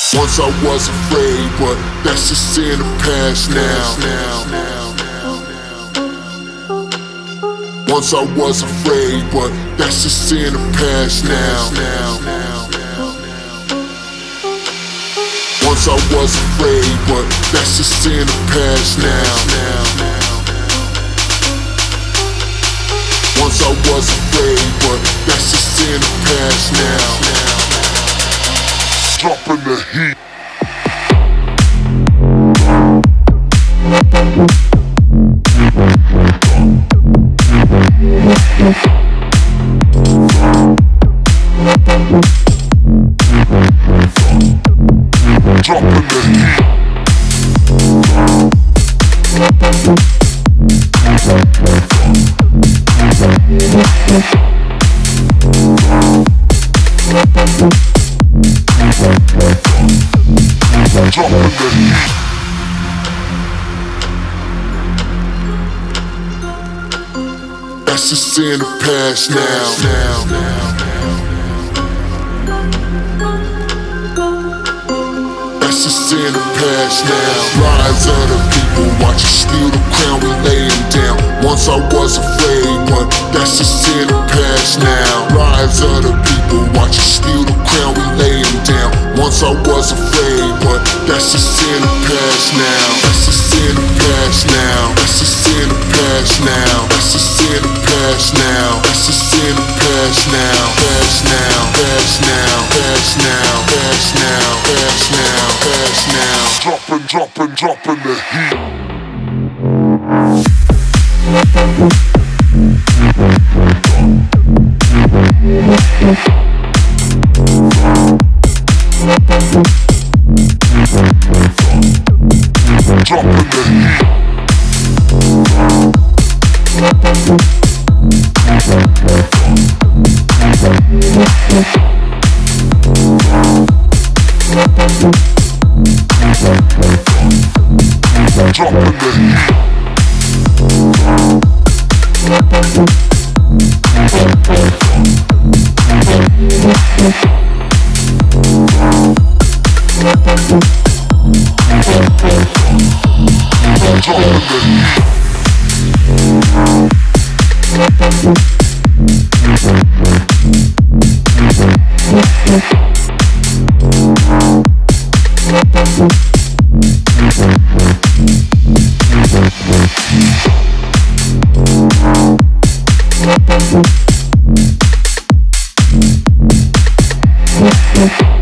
Once I was afraid, but that's just in the past now. Once I was afraid, but that's just in the past now. Once I was afraid, but that's just in the past now. Once I was afraid, but that's just in the past now. Dropping the heat. Dropping the heat. Dropping the heat. That's just in the past now. That's just in the past now. Lives of the people, watch us steal the crown, we lay him down. Once I was afraid, but that's just in the past now. Lives of the people, watch us steal the crown, we lay him down. Once I was afraid, but that's just in the past now. That's just in the past now. That's just in the past now. That's just in the past now. That's just in the past now. Past now. Past now. Past now. Past now. Past now. Past now. Dropping the heat. Dropping the heat. Dropping the heat. Yeah.